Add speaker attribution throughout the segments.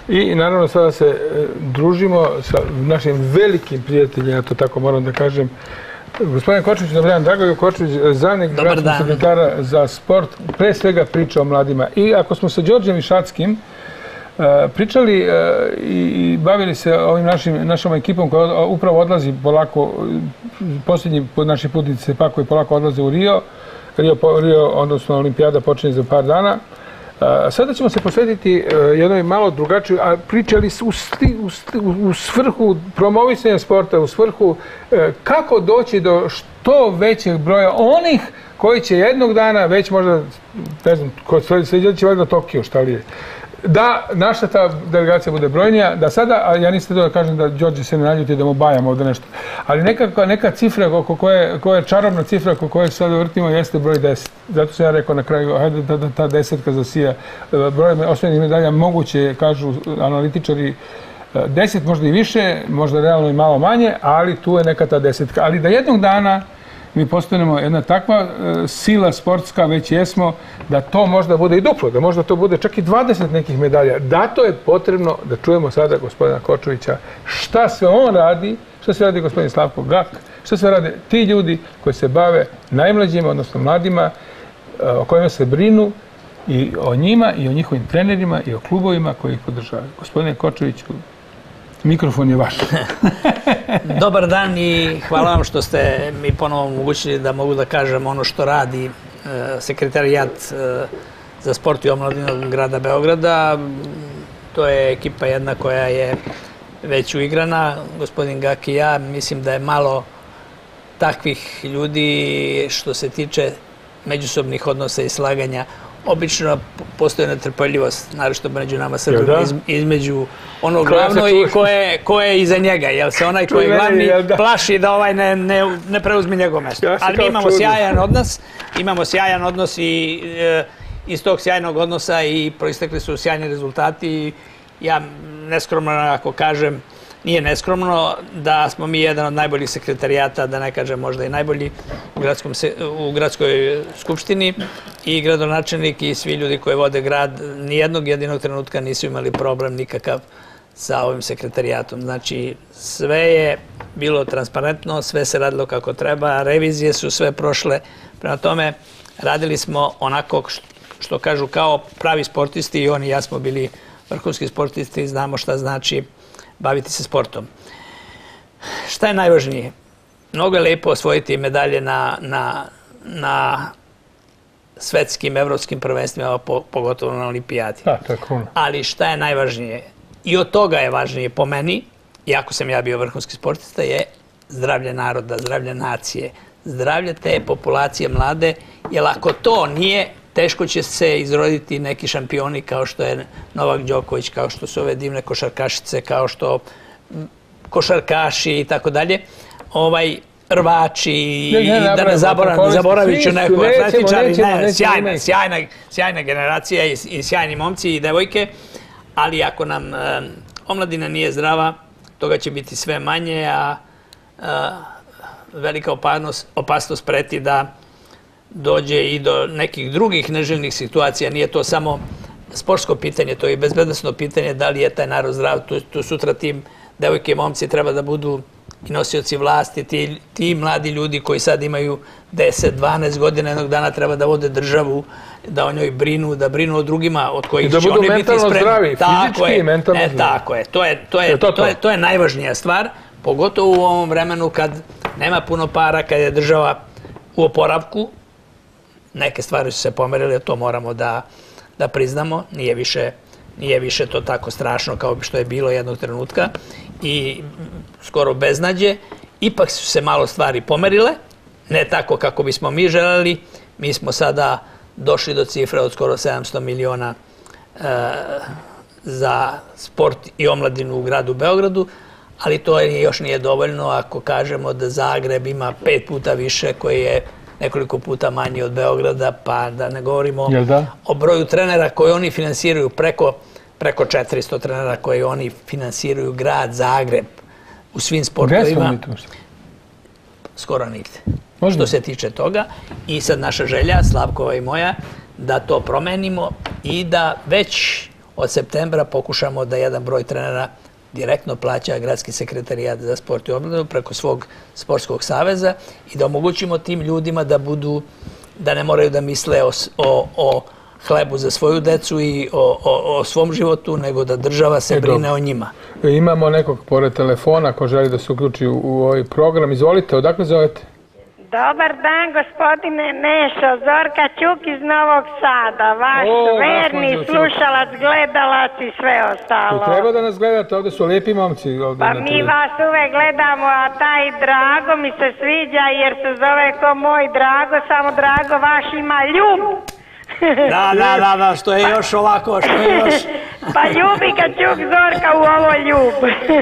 Speaker 1: I naravno sada se družimo sa našim velikim prijateljima, ja to tako moram da kažem. Gospodin Kočević, dobar dan, Dragoljub Kočević, zamjenik gradskog sekretara za sport, pre svega priča o mladima. I ako smo sa Đorđem Išackim pričali i bavili se ovim našom ekipom koja upravo odlazi polako, posljednji naši putnici se pakuju polako odlaze u Rio, odnosno Olimpijada počinje za par dana. Sada ćemo se posvetiti jednoj malo drugačiju, a pričali u svrhu promovisanja sporta, u svrhu kako doći do što većeg broja onih koji će jednog dana, već možda, ne znam, sljedeći će valjda Tokio, šta li je, da naša ta delegacija bude brojnija, da sada, a ja nisam to da kažem da Đorđe se ne naljuti da mu bajam ovdje nešto, ali neka cifra koja je čarobna cifra oko koje sada vrtimo jeste broj 10. Zato sam ja rekao na kraju, hajde da ta desetka zasija. Broj osvojenih medalja moguće, kažu analitičari, 10, možda i više, možda realno i malo manje, ali tu je neka ta desetka. Ali da jednog dana mi postanemo jedna takva sila sportska, već jesmo, da to možda bude i duplo, da možda to bude čak i 20 nekih medalja. Da, to je potrebno da čujemo sada gospodina Kočevića šta sve on radi, šta sve radi gospodin Slavko Gak, šta sve rade ti ljudi koji se bave najmlađima, odnosno mladima, o kojima se brinu i o njima i o njihovim trenerima i o klubovima koji ih podržavaju. Gospodine Kočeviću, mikrofon je vaš.
Speaker 2: Dobar dan i hvala vam što ste mi ponovo omogućili da mogu da kažem ono što radi sekretarijat za sport i omladinu grada Beograda. To je ekipa jedna koja je već uigrana. Gospodin Gak i ja, mislim da je malo takvih ljudi što se tiče međusobnih odnosa i slaganja. Obično postoji netrpeljivost, naročito među nama Srbima, između onog glavno i ko je iza njega. Jer se onaj koji je glavni plaši da ovaj ne preuzme njegovo mesto. Ali mi imamo sjajan odnos i iz tog sjajnog odnosa i proistekli su sjajni rezultati. Ja neskromno, ako kažem, nije neskromno da smo mi jedan od najboljih sekretarijata, da ne kažem možda i najbolji u gradskoj skupštini, i gradonačelnik i svi ljudi koji vode grad nijednog jedinog trenutka nisu imali problem nikakav sa ovim sekretarijatom. Znači, sve je bilo transparentno, sve se radilo kako treba, revizije su sve prošle. Prema tome, radili smo onako što kažu kao pravi sportisti, i oni i ja smo bili vrhunski sportisti, znamo šta znači baviti se sportom. Šta je najvažnije? Mnogo je lepo osvojiti medalje na svetskim, evropskim prvenstvima, pogotovo na olimpijadi. Ali šta je najvažnije? I od toga je važnije po meni, iako sam ja bio vrhunski sportista, je zdravlje naroda, zdravlje nacije, zdravlje te populacije mlade, jer ako to nije, teško će se izroditi neki šampioni kao što je Novak Đoković, kao što su ove divne košarkašice, kao što košarkaši i tako dalje, rvači, i da ne zaboravit ću neko, atletičari, sjajna generacija i sjajni momci i devojke, ali ako nam omladina nije zdrava, toga će biti sve manje, a velika opasnost preti da dođe i do nekih drugih neželjenih situacija. Nije to samo sportsko pitanje, to je i bezbednosno pitanje, da li je taj narod zdrav. Tu sutra tim devojke i momci treba da budu i nosioci vlasti, ti mladi ljudi koji sad imaju 10-12 godina, jednog dana treba da vode državu, da o njoj brinu, da brinu o drugima od kojih će oni biti spremni.
Speaker 1: I da budu mentalno zdravi, fizički i mentalno zdravi.
Speaker 2: Tako je, to je najvažnija stvar, pogotovo u ovom vremenu kad nema puno para, kad je država u oporavku. Neke stvari su se pomerile, to moramo da priznamo, nije više to tako strašno kao što je bilo jednog trenutka i skoro beznađe. Ipak su se malo stvari pomerile, ne tako kako bismo mi želeli. Mi smo sada došli do cifre od skoro 700 miliona za sport i omladinu u gradu Beogradu, ali to još nije dovoljno ako kažemo da Zagreb ima 5 puta više, koji je nekoliko puta manji od Beograda, pa da ne govorimo o broju trenera koji oni finansiraju, preko 400 trenera koji oni finansiraju grad Zagreb u svim sportovima.
Speaker 1: Gde smo mi tu?
Speaker 2: Skoro nigde. Što se tiče toga. I sad naša želja, Slavkova i moja, da to promenimo i da već od septembra pokušamo da jedan broj trenera direktno plaća Gradski sekretarijat za sport i omladinu preko svog sportskog saveza i da omogućimo tim ljudima da ne moraju da misle o hlebu za svoju decu i o svom životu, nego da država se brine o njima.
Speaker 1: Imamo nekog pored telefona ko želi da se uključi u ovaj program. Izvolite, odakle zovete?
Speaker 3: Dobar dan, gospodine Nešo, Zorka Ćuk iz Novog Sada, vaš verni slušalac, gledalac i sve ostalo.
Speaker 1: Treba da nas gledate, ovdje su lijepi momci.
Speaker 3: Pa mi vas uvek gledamo, a taj Drago mi se sviđa jer se zove ko moj Drago, samo Drago vaš ima ljub.
Speaker 2: Da, što je još ovako, što je još...
Speaker 3: Pa ljubi ga Ćuk Zorka u ovo ljub.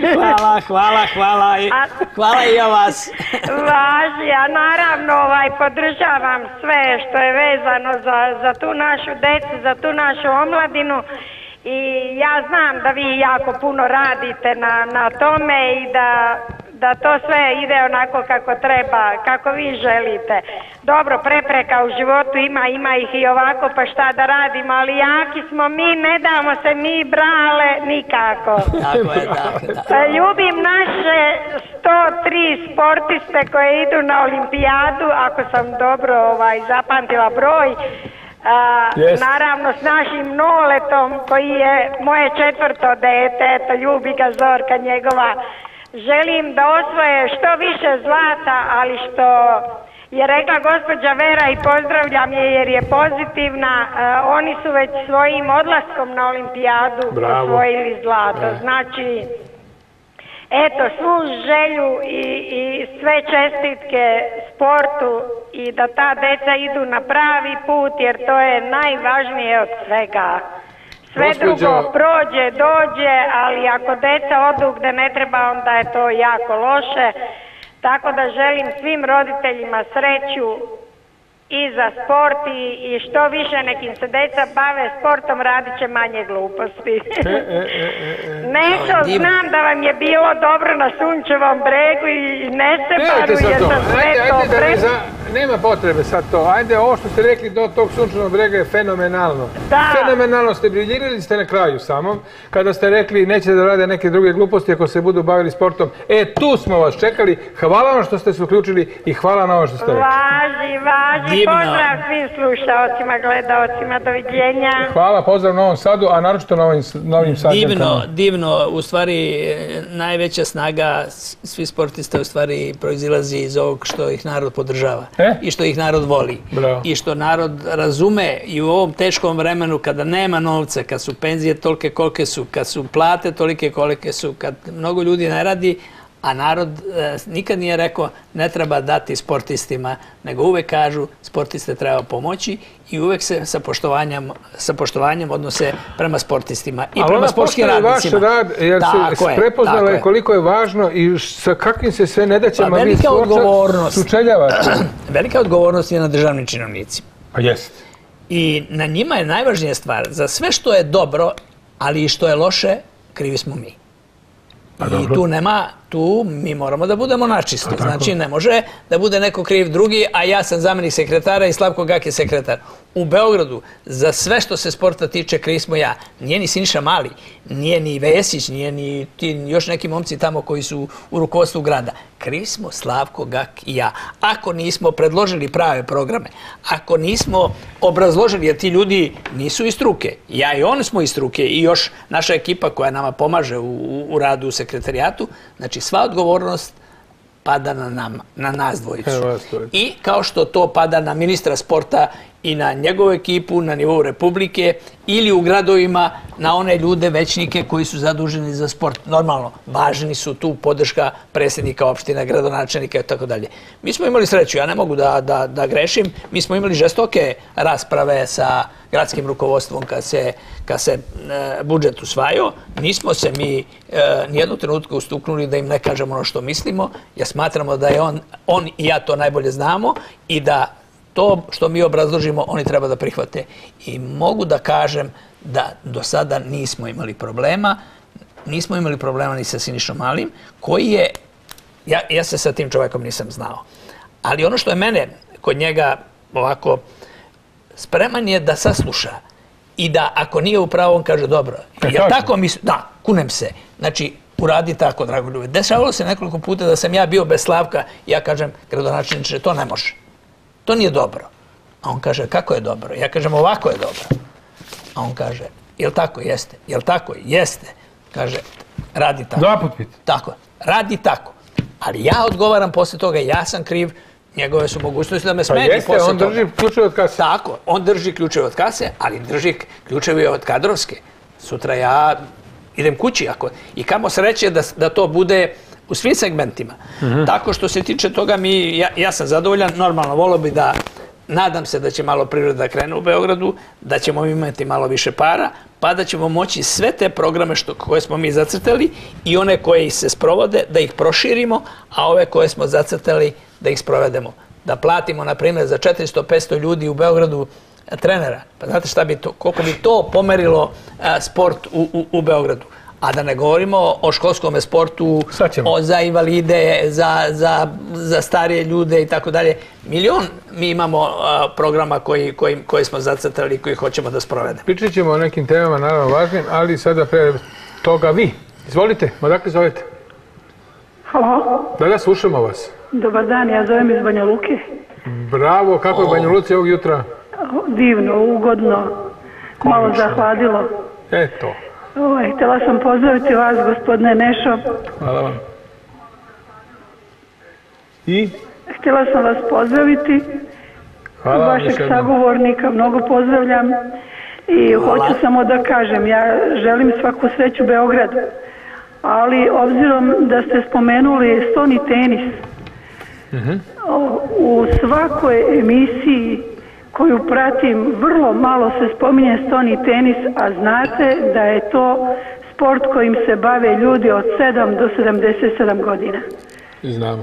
Speaker 2: Hvala i ja vas.
Speaker 3: Važi, a naravno podržavam sve što je vezano za tu našu decu, za tu našu omladinu. I ja znam da vi jako puno radite na tome i da to sve ide onako kako treba, kako vi želite. Dobro, prepreka u životu ima ih i ovako, pa šta da radimo, ali jaki smo mi, ne damo se mi brale nikako.
Speaker 2: Tako je, da.
Speaker 3: Ljubim naše 103 sportiste koje idu na olimpijadu, ako sam dobro zapamtila broj. Naravno s našim Noletom koji je moje 4. dete, eto ljubi ga Zorka njegova. Želim da osvoje što više zlata, ali što je rekla gospođa Vera i pozdravljam je jer je pozitivna, oni su već svojim odlaskom na olimpijadu osvojili zlato. Znači, eto, svu želju i sve čestitke sportu i da ta deca idu na pravi put jer to je najvažnije od svega. Sve drugo prođe, dođe, ali ako deca odu gde ne treba, onda je to jako loše. Tako da želim svim roditeljima sreću i za sport i što više nekim se deca bave sportom, radit će manje gluposti. Nešto znam da vam je bilo dobro na Sunčevom bregu i Nesebaru je za sve to.
Speaker 1: Nema potrebe sad to. Ajde, ovo što ste rekli do tog Sunčevog brega je fenomenalno. Fenomenalno ste briljirali ste na kraju samom. Kada ste rekli neće da rade neke druge gluposti ako se budu bavili sportom. Tu smo vas čekali. Hvala vam što ste se uključili i hvala na ovo što ste rekli.
Speaker 3: Važi. Pozdrav svim slušaocima, gledaocima. Doviđenja.
Speaker 1: Hvala, pozdrav Novom Sadu, a naročito Novim Sadom.
Speaker 2: Divno. U stvari, najveća snaga svih sportista u stvari proizilazi iz ovog što ih narod podržava. I što ih narod voli. I što narod razume i u ovom teškom vremenu kada nema novca, kad su penzije tolike kolike su, kad su plate tolike kolike su, kad mnogo ljudi ne radi, a narod nikad nije rekao ne treba dati sportistima, nego uvek kažu sportiste treba pomoći i uvek se sa poštovanjem odnose prema sportistima i prema sportskim radnicima.
Speaker 1: Ali ona postoji vaš rad jer se prepoznala koliko je važno i sa kakvim se sve nedaćama vi sporta sučeljavate.
Speaker 2: Velika odgovornost je na državnim činovnicima.
Speaker 1: Pa jest.
Speaker 2: I na njima je najvažnija stvar. Za sve što je dobro, ali i što je loše, krivi smo mi. I tu mi moramo da budemo načisto. Znači ne može da bude neko kriv drugi, a ja sam zamenik sekretara i Slavko Gak je sekretar. U Beogradu za sve što se sporta tiče kriv smo ja. Nije ni Siniša Mali, nije ni Vesić, nije ni još neki momci tamo koji su u rukovodstvu grada. Kriv smo Slavko Gak i ja. Ako nismo predložili prave programe, ako nismo obrazložili, jer ti ljudi nisu iz struke, ja i oni smo iz struke i još naša ekipa koja nama pomaže u radu u sekretarijatu, znači sva odgovornost pada na nas dvojicu. I kao što to pada na ministra sporta i na njegovu ekipu na nivou Republike ili u gradovima na one ljude, većnike koji su zaduženi za sport. Normalno, važni su tu podrška predsjednika opština, gradonačelnika i tako dalje. Mi smo imali sreću, ja ne mogu da grešim, mi smo imali žestoke rasprave sa gradskim rukovodstvom kad se budžet usvajao. Nismo se mi nijednog trenutka ustuknuli da im ne kažemo ono što mislimo, jer smatramo da je on i ja to najbolje znamo i da to što mi obrazložimo, oni treba da prihvate. I mogu da kažem da do sada nismo imali problema. Nismo imali problema ni sa Sinišom Malim, koji je, ja se sa tim čovekom nisam znao. Ali ono što je mene kod njega ovako spreman je da sasluša i da ako nije u pravu, on kaže dobro. Ja tako mislim, da, kunem se. Znači, uradi tako, Dragoljube. Dešavalo se nekoliko puta da sam ja bio bez Slavka, ja kažem, gradonačelniče, to ne može. To nije dobro. A on kaže, kako je dobro? Ja kažem, ovako je dobro. A on kaže, jel tako? Jeste. Jel tako? Jeste. Kaže, radi tako.
Speaker 1: Dva put pita.
Speaker 2: Tako, radi tako. Ali ja odgovaram posle toga, ja sam kriv, njegove su mogućnosti da me smeti posle toga.
Speaker 1: On drži ključeve od kase.
Speaker 2: Tako, on drži ključeve od kase, ali drži ključeve od kadrovske. Sutra ja idem kući. I kamo sreće da to bude u svim segmentima. Tako što se tiče toga, ja sam zadovoljan, normalno volio bi da, nadam se da će malo privreda krene u Beogradu, da ćemo imati malo više para, pa da ćemo moći sve te programe koje smo mi zacrtali i one koje se sprovode, da ih proširimo, a ove koje smo zacrtali da ih sprovedemo. Da platimo, na primjer, za 400-500 ljudi u Beogradu trenera. Pa znate šta bi to, koliko bi to pomerilo sport u Beogradu. A da ne govorimo o školskom sportu, za invalide, za starije ljude i tako dalje. Milion mi imamo programa koje smo zacrtali i koji hoćemo da sprovedemo.
Speaker 1: Pričat ćemo o nekim temama, naravno važnim, ali sada pre toga vi. Izvolite, odakle zovete?
Speaker 4: Halo.
Speaker 1: Da, slušamo vas.
Speaker 4: Dobar dan, ja zovem iz Banja Luke.
Speaker 1: Bravo, kako je Banja Luci ovog jutra?
Speaker 4: Divno, ugodno, malo zahladilo.
Speaker 1: Eto.
Speaker 4: Htjela sam pozdraviti vas, gospodine Nešo.
Speaker 1: Hvala vam. I?
Speaker 4: Htjela sam vas pozdraviti.
Speaker 1: Hvala vam.
Speaker 4: Vašeg sagovornika mnogo pozdravljam. I hoću samo da kažem, ja želim svaku sreću Beogradu. Ali obzirom da ste spomenuli stoni tenis, u svakoj emisiji koju pratim, vrlo malo se spominje stoni tenis, a znate da je to sport kojim se bave ljudi od 7 do 77 godina.
Speaker 1: Znamo.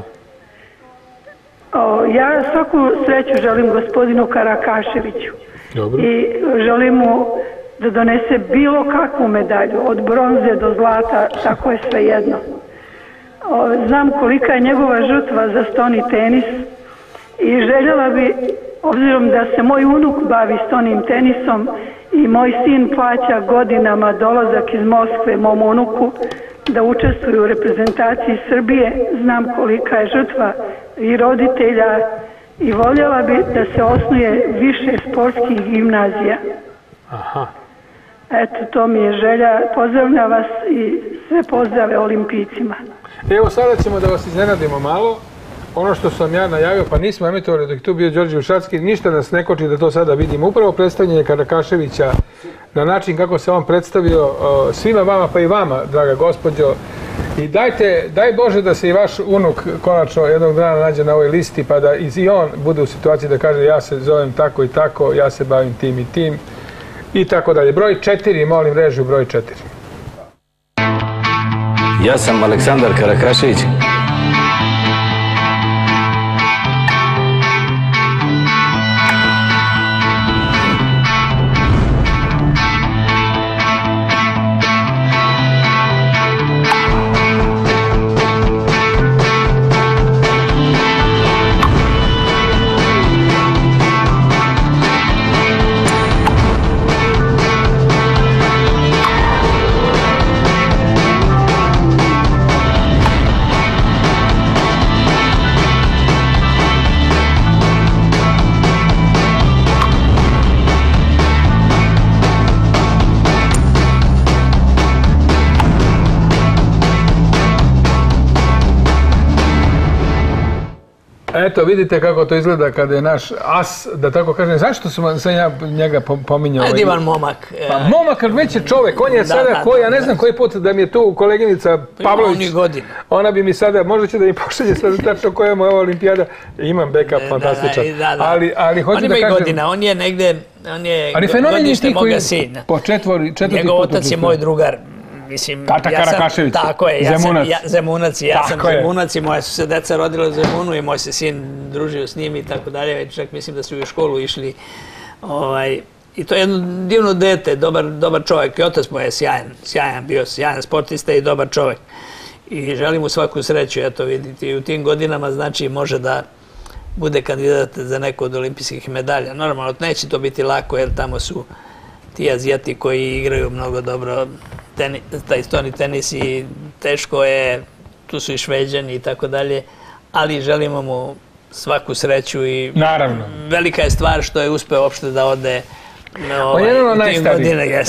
Speaker 4: Ja svaku sreću želim gospodinu Karakaševiću.
Speaker 1: Dobro.
Speaker 4: I želim mu da donese bilo kakvu medalju, od bronze do zlata, tako je svejedno. Znam kolika je njegova žrtva za stoni tenis i željela bi, obzirom da se moj unuk bavi stonim tenisom i moj sin plaća godinama dolazak iz Moskve mom unuku da učestvuju u reprezentaciji Srbije, znam kolika je žrtva i roditelja i voljela bi da se osnuje više sportskih gimnazija.
Speaker 1: Aha.
Speaker 4: Eto, to mi je želja. Pozdravljam vas i sve pozdrave olimpijcima.
Speaker 1: Evo, sada ćemo da vas iznenadimo malo. Ono što sam ja najavio, pa nismo emitovali dok je tu bio Đorđe Ušacki, ništa nas ne koči da to sada vidimo. Upravo predstavljanje Karakaševića na način kako se on predstavio svima vama, pa i vama, draga gospođo. I daj Bože da se i vaš unuk konačno jednog dana nađe na ovoj listi, pa da i on bude u situaciji da kaže ja se zovem tako i tako, ja se bavim tim i tim i tako dalje. Broj 4, molim režiju, broj 4.
Speaker 5: Ja sam Aleksandar Karakašević.
Speaker 1: Eto, vidite kako to izgleda kada je naš as, da tako kažem. Zašto sam ja njega pominjao?
Speaker 2: Divan momak.
Speaker 1: Pa momak, ali već je čovek. On je sada koji, ja ne znam koji put da mi je tu koleginica Pavlović. Ona bi mi sada, možda će da mi pošalje sada tačno koja mu je ova olimpijada. Imam backup, fantastičan. Ali hoću da kažem...
Speaker 2: On ima i godina, on je negde, on je godište moga sina.
Speaker 1: Po četvrti put.
Speaker 2: Njegov otac je moj drugar. Mislim,
Speaker 1: Tata Karakašević,
Speaker 2: tako je, Zemunac, ja sam
Speaker 1: Tako je.
Speaker 2: Zemunac i moja su se deca rodila u Zemunu i moj se sin družio s njim i tako dalje, čak mislim da su i u školu išli. I to je jedno divno dete, dobar čovjek i otac mu je sjajan, bio sjajan sportista i dobar čovjek. I želim mu svaku sreću, eto vidite, i u tim godinama znači može da bude kandidat za neku od olimpijskih medalja. Normalno, neće to biti lako jer ti Azijati koji igraju mnogo dobro taj stoni tenis i teško je, tu su i Šveđani i tako dalje, ali želimo mu svaku sreću i velika je stvar što je uspeo uopšte da ode
Speaker 1: jedan od najstarijih.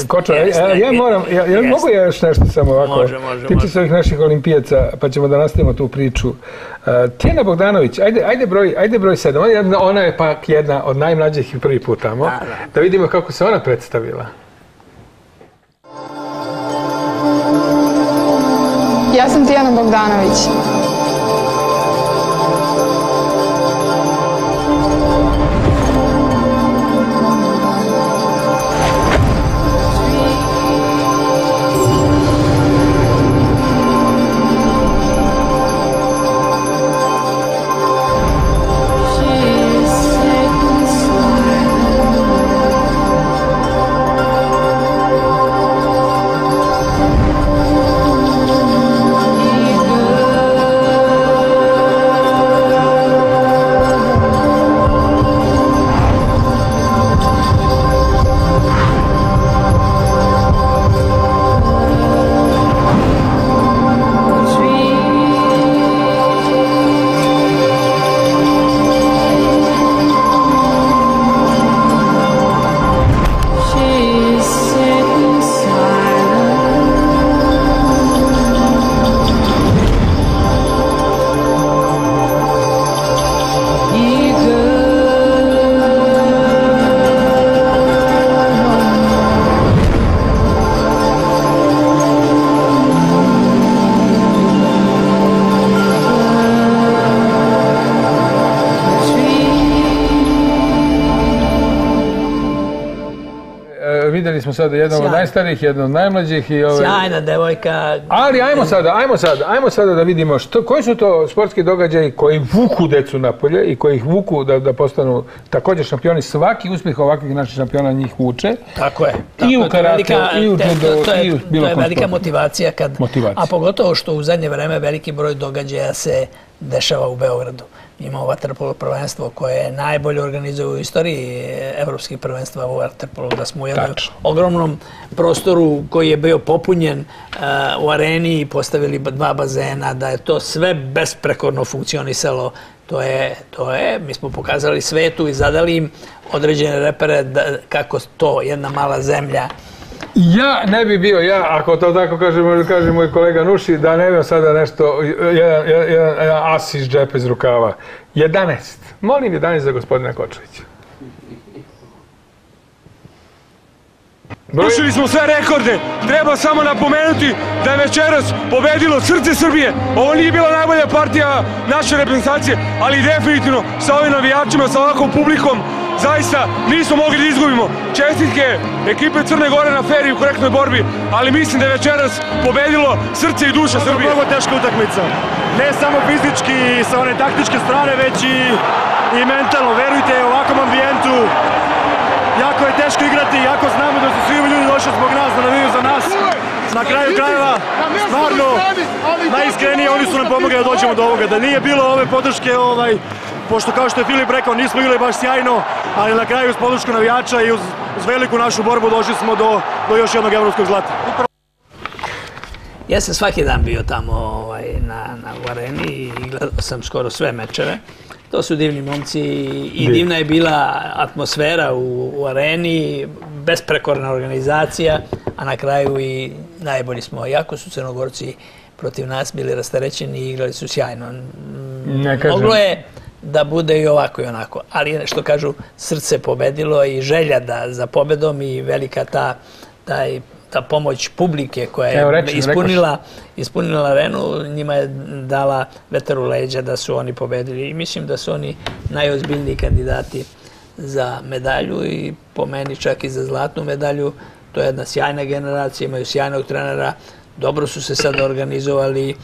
Speaker 1: Ja mogu još nešto samo ovako.
Speaker 2: Može.
Speaker 1: Tiče se ovih naših olimpijaca, pa ćemo da nastavimo tu priču. Tijana Bogdanović, ajde broj 7. Ona je pak jedna od najmlađih i prvi put tamo. Da vidimo kako se ona predstavila.
Speaker 6: Ja sam Tijana Bogdanović.
Speaker 1: Vidjeli smo sada jednog od najstarijih, jednog od najmlađih.
Speaker 2: Sjajna devojka.
Speaker 1: Ali ajmo sada da vidimo koji su to sportski događaji koji vuku decu napolje i koji ih vuku da postanu također šampioni. Svaki uspjeh ovakvih naših šampiona njih vuče.
Speaker 2: Tako je.
Speaker 1: I u karate, i u judo, i u bilo kom sportu.
Speaker 2: To je velika motivacija, a pogotovo što u zadnje vreme veliki broj događaja se dešava u Beogradu. Imamo vaterpolo prvenstvo koje je najbolje organizuje u istoriji evropskih prvenstva u vaterpolu, da smo u jednom ogromnom prostoru koji je bio popunjen u areni i postavili 2 bazena, da je to sve besprekorno funkcionisalo. Mi smo pokazali svetu i zadali im određene repere kako to jedna mala zemlja.
Speaker 1: Ja ne bi bio, ako to tako kaže moj kolega Nuši, da ne bi sada nešto, jedan as iz džepa iz rukava. 11. Molim 11 za gospodina Kočevića.
Speaker 7: Rušili smo sve rekorde. Treba samo napomenuti da je večeras pobedilo srce Srbije. Ovo nije bila najbolja partija naše reprezentacije, ali definitivno sa ovim navijačima, sa ovakvom publikom, zaista nismo mogli da izgubimo. Čestitke ekipe Crne Gore na fer i u korektnoj borbi, ali mislim da je večeras pobedilo srce i duša Srbije.
Speaker 8: Mnogo teška utakmica. Ne samo fizički sa one taktičke strane, već i mentalno. Verujte, u ovakvom ambijentu jako je teško igrati, jako znamo da su svi ljudi došli zbog nas, da navijaju za nas. Na kraju krajeva, stvarno, najiskrenije oni su nam pomogli da dođemo do ovoga. Da nije bilo ove podrške, pošto kao što je Filip rekao, nismo igrali baš sjajno, ali na kraju uz podršku navijača i uz veliku našu borbu došli smo do još jednog evropskog zlata.
Speaker 2: Ja sam svaki dan bio tamo u areni i gledao sam skoro sve mečeve. To su divni momci i divna je bila atmosfera u areni, besprekorna organizacija, a na kraju i najbolji smo. Jako su Crnogorci protiv nas bili rasterećeni i igrali su sjajno. Moglo je da bude i ovako i onako, ali što kažu, srce pobedilo i želja za pobedom i velika ta pomoć publike koja je ispunila arenu, njima je dala vetar u leđa da su oni pobedili i mislim da su oni najozbiljniji kandidati za medalju i po meni čak i za zlatnu medalju. To je jedna sjajna generacija, imaju sjajnog trenera, dobro su se sad organizovali,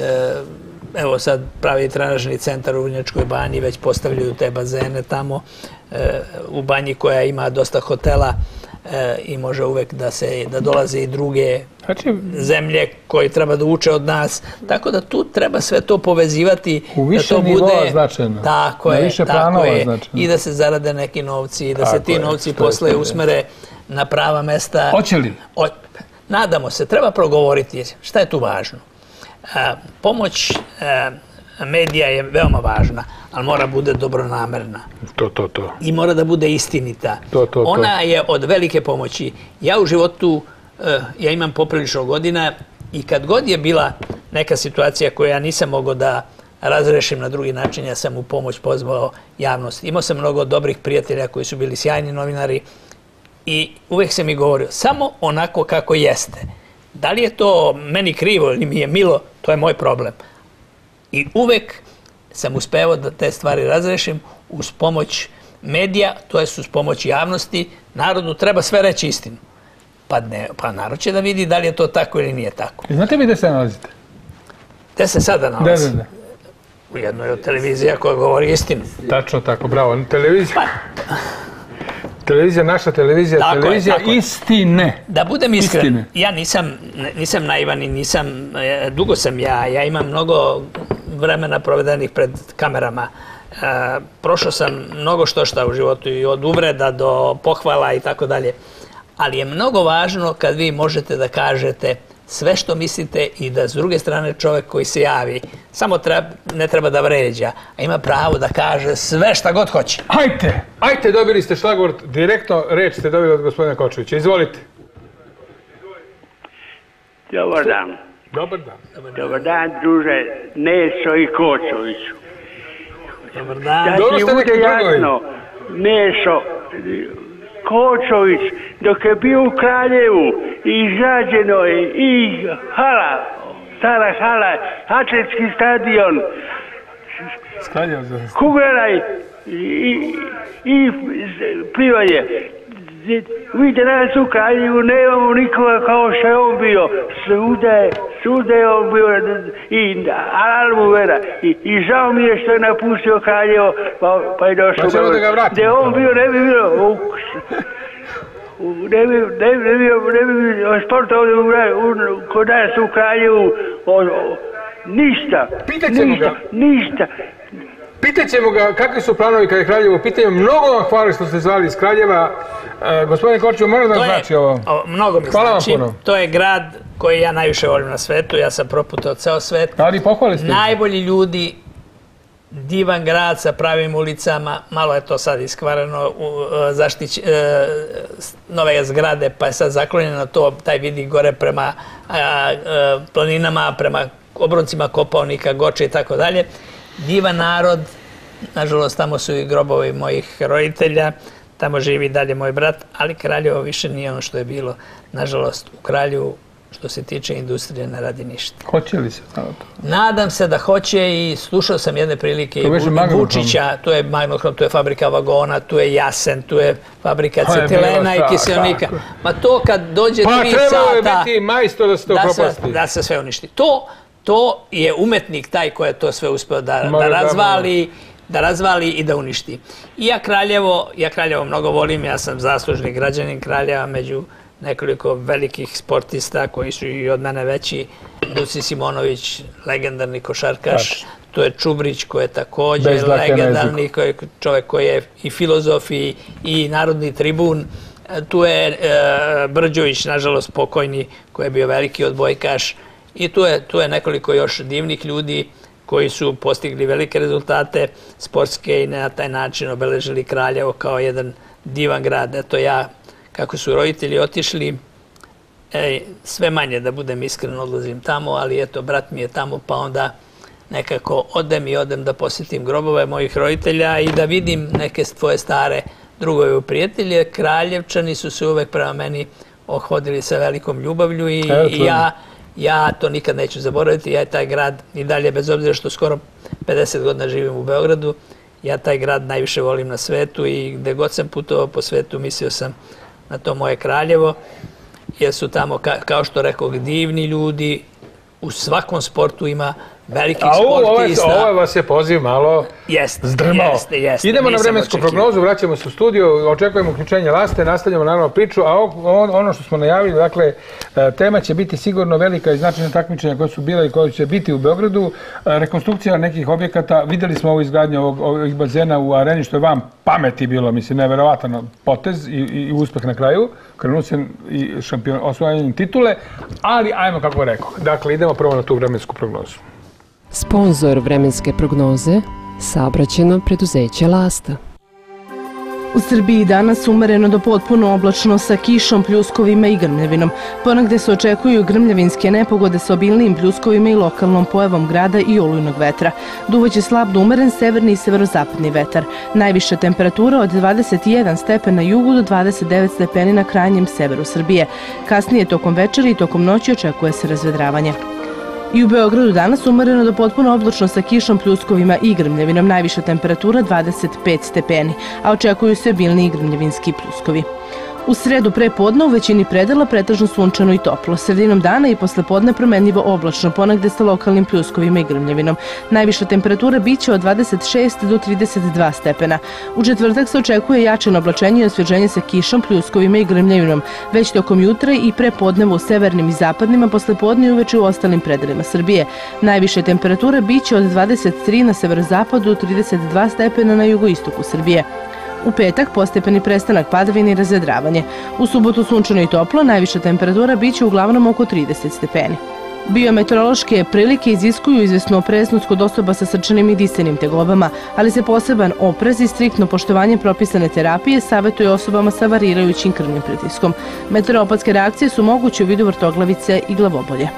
Speaker 2: evo sad pravi trenažni centar u Vrnjačkoj banji, već postavljaju te bazene tamo u banji koja ima dosta hotela i može uvek da dolaze i druge zemlje koji treba da uče od nas. Tako da tu treba sve to povezivati.
Speaker 1: U više nivoa značajno.
Speaker 2: Tako je. I da se zarade neki novci i da se ti novci posle usmere na prava mesta.
Speaker 1: Hoće li?
Speaker 2: Nadamo se, treba progovoriti. Šta je tu važno? Pomoć medija je veoma važna, ali mora bude dobronamerna.
Speaker 1: To.
Speaker 2: I mora da bude istinita. Ona je od velike pomoći. Ja u životu, ja imam poprilično godina i kad god je bila neka situacija koju ja nisam mogao da razrešim na drugi način, ja sam u pomoć pozvao javnost. Imao sam mnogo dobrih prijatelja koji su bili sjajni novinari i uvek sam mi govorio samo onako kako jeste. Da li je to meni krivo ili mi je milo, to je moj problem. I uvek sam uspevao da te stvari razrešim uz pomoć medija, to je uz pomoć javnosti. Narodu treba sve reći istinu. Pa narod će da vidi da li je to tako ili nije tako.
Speaker 1: Znate mi gde se nalazite?
Speaker 2: Gde se sada nalazi? U jednoj od televizija koja govori istinu.
Speaker 1: Tačno tako, bravo. Televizija, naša televizija, televizija istine.
Speaker 2: Da budem iskren, ja nisam naivan i dugo sam ja imam mnogo vremena provedenih pred kamerama. Prošao sam mnogo šta u životu i od uvreda do pohvala i tako dalje. Ali je mnogo važno kad vi možete da kažete sve što mislite i da s druge strane čovjek koji se javi samo ne treba da vređa, a ima pravo da kaže sve šta god hoće.
Speaker 1: Ajte, dobili ste šlagvort, direktno reč ste dobili od gospodina Kočevića. Izvolite.
Speaker 9: Dobar dan.
Speaker 1: Dobar dan.
Speaker 9: Dobar dan, druže Neso i Kočoviću.
Speaker 2: Dobar dan.
Speaker 1: Dobro ste neki drugovi.
Speaker 9: Neso Kočović, dok je bio u Kraljevu, izrađeno je i hala, stara hala, atletski stadion, kuglera i plivanje. Vidite, danas u Kraljevu nemamo nikoga kao što je on bio. Svuda je on bio i alarmu vera. I žao mi je što je napustio Kraljevo, pa je došao.
Speaker 1: Pa ćemo da ga vratimo.
Speaker 9: Gde on bio, ne bi bilo... Ne bi bilo sporta kod nas u Kraljevu. Ništa. Ništa.
Speaker 1: Pitaćemo ga kakvi su planovi kada je Kraljevo u pitanju. Mnogo vam hvala što ste zvali iz Kraljeva. Gospodine Korčeviću, moram da znači ovo.
Speaker 2: Mnogo mi znači. To je grad koji ja najviše volim na svetu. Ja sam proputao ceo svet.
Speaker 1: Ali pohvali ste.
Speaker 2: Najbolji ljudi, divan grad sa pravim ulicama. Malo je to sad iskvareno, nove zgrade, pa je sad zaklonjeno to, taj vidi gore prema planinama, prema obroncima Kopaonika, Goče i tako dalje. Divan narod, nažalost tamo su i grobovi mojih roditelja, tamo živi dalje moj brat, ali Kraljevo više nije ono što je bilo. Nažalost, u Kraljevu, što se tiče industrije, ne radi ništa.
Speaker 1: Hoće li se to?
Speaker 2: Nadam se da hoće i slušao sam jedne prilike i Vučića, tu je Magnohrom, tu je fabrika vagona, tu je Jasen, tu je fabrika acetilena i kiselnika. Ma to kad dođe 3 sata...
Speaker 1: Pa trebalo je biti majstor da se to propasti.
Speaker 2: Da se sve uništi. To je umetnik taj koji je to sve uspeo da razvali i da uništi. I ja Kraljevo mnogo volim, ja sam zaslužni građanin Kraljeva među nekoliko velikih sportista koji su i od mene veći. Dusi Simonović, legendarni košarkaš, tu je Čubrić koji je također legendarni čovjek koji je i filozof i narodni tribun. Tu je Brđović, nažalost pokojni, koji je bio veliki odbojkaš. I tu je nekoliko još divnih ljudi koji su postigli velike rezultate sportske i na taj način obeležili Kraljevo kao jedan divan grad. Eto ja, kako su roditelji otišli, sve manje, da budem iskren, odlazim tamo, ali eto, brat mi je tamo, pa onda nekako odem da posjetim grobove mojih roditelja i da vidim neke svoje stare drugove prijatelje. Kraljevčani su se uvek prema meni ophodili sa velikom ljubavlju i ja to nikad neću zaboraviti. Ja taj grad i dalje, bez obzira što skoro 50 godina živim u Beogradu, ja taj grad najviše volim na svetu i gde god sam putovao po svetu mislio sam na to moje Kraljevo, jer su tamo, kao što rekao, divni ljudi, u svakom sportu ima veliki sportista.
Speaker 1: Ovo vas je poziv malo zdrmao. Idemo na vremensku prognozu, vraćamo se u studiju, očekujemo uključenje Laste, nastavljamo naravno priču, a ono što smo najavili, dakle, tema će biti sigurno velika i značajna takmičenja koja su bila i koja će biti u Beogradu, rekonstrukcija nekih objekata, videli smo ovo izgradnje ovih bazena u areni, što je vam pameti bilo, mislim, neverovatan potez i uspeh na kraju, krenucen i osvajanjem titule, ali ajmo kako rekao. Dakle, idemo prvo na tu vremensku prognozu.
Speaker 10: Sponzor vremenske prognoze, saobraćajno preduzeće Lasta.
Speaker 11: U Srbiji danas umereno do potpuno oblačno sa kišom, pljuskovima i grmljavinom. Ponegde se očekuju grmljavinske nepogode sa obilnijim pljuskovima i lokalnom pojavom grada i olujnog vetra. Duvaće slab do umeren severni i severozapadni vetar. Najviša temperatura od 21 stepen na jugu do 29 stepeni na krajnjem severu Srbije. Kasnije tokom večeri i tokom noći očekuje se razvedravanje. I u Beogradu danas umereno do potpuno oblačno sa kišom, pljuskovima i grmljavinom. Najviša temperatura 25 stepeni, a očekuju se obilniji grmljavinski pljuskovi. U sredu pre podne u većini predela pretežno sunčano i toplo. Sredinom dana i posle podne promenljivo oblačno, ponegde sa lokalnim pljuskovima i grmljavinom. Najviša temperatura biće od 26 do 32 stepena. U četvrtak se očekuje jačeno oblačenje i osvježenje sa kišom, pljuskovima i grmljavinom. Već tokom jutra i pre podneva u severnim i zapadnima, posle podne i uveče u ostalim predelima Srbije. Najviše temperatura biće od 23 na severozapadu do 32 stepena na jugoistoku Srbije. U petak postepeni prestanak padavina i razvedravanje. U subotu sunčano i toplo, najviša temperatura biće uglavnom oko 30 stepeni. Biometeorološke prilike iziskuju izvesnu opreznost kod osoba sa srčanim i disenim tegobama, ali se poseban oprez i striktno poštovanje propisane terapije savjetuje osobama sa varirajućim krvnim pritiskom. Meteoropatske reakcije su moguće u vidu vrtoglavice i glavobolje.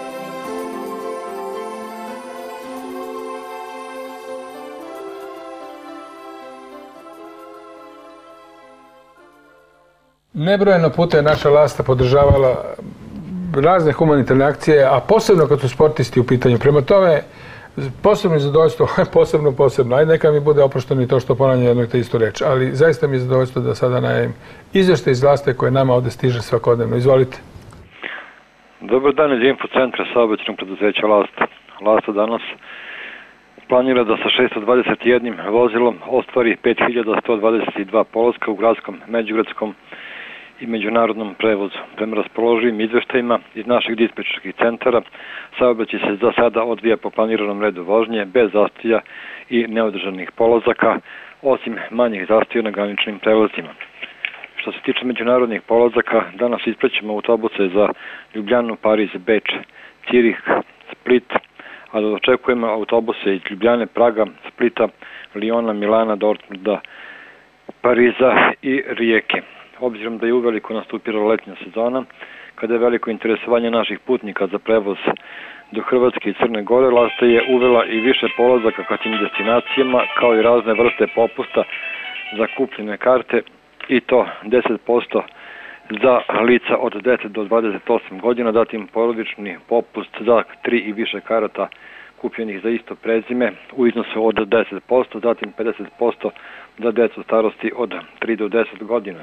Speaker 1: Nebrojeno puta je naša Lasta podržavala razne humanitarne akcije, a posebno kad su sportisti u pitanju. Prema tome, posebno je zadovoljstvo, posebno. Ajde, neka mi bude oprošteno i to što ponavljam jednu te istu reč, ali zaista mi je zadovoljstvo da sada najavim izveštaj iz Laste koje nama ovde stiže svakodnevno. Izvolite.
Speaker 12: Dobar dan iz infocentra saobraćajnog preduzeća Lasta. Lasta danas planira da sa 621 vozilom ostvari 5122 polaska u gradskom, međugradskom i međunarodnom prevozu. Prema raspoloživim izveštajima iz naših dispečerskih centara, saobraćaj se za sada odvija po planiranom redu vožnje, bez zastoja i neodržanih polazaka, osim manjih zastoja na graničnim prelazima. Što se tiče međunarodnih polazaka, danas isprećemo autobuse za Ljubljanu, Pariz, Beč, Cirih, Split, a da očekujemo autobuse iz Ljubljane, Praga, Splita, Liona, Milana, Dortmunda, Pariza i Rijeke. Obzirom da je uveliko nastupila letnja sezona, kada je veliko interesovanje naših putnika za prevoz do Hrvatske i Crne Gore, Lasta je uvela i više polazaka ka tim destinacijama, kao i razne vrste popusta za kupljene karte, i to 10% za lica od 10 do 28 godina, zatim porodični popust za 3 i više karata kupljenih za isto prezime u iznosu od 10%, zatim 50% za decu starosti od 3 do 10 godina.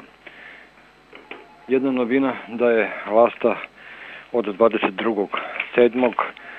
Speaker 12: Jedna novina da je Lasta od 22.7.